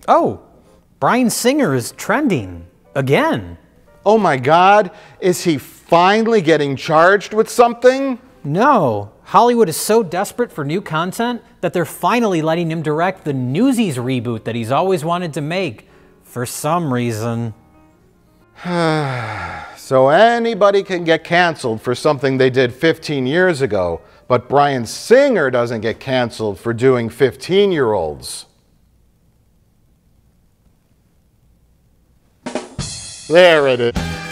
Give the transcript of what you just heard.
Oh, Bryan Singer is trending again. Oh my God, is he finally getting charged with something? No, Hollywood is so desperate for new content that they're finally letting him direct the Newsies reboot that he's always wanted to make, for some reason. So anybody can get canceled for something they did 15 years ago, but Bryan Singer doesn't get canceled for doing 15-year-olds. There it is.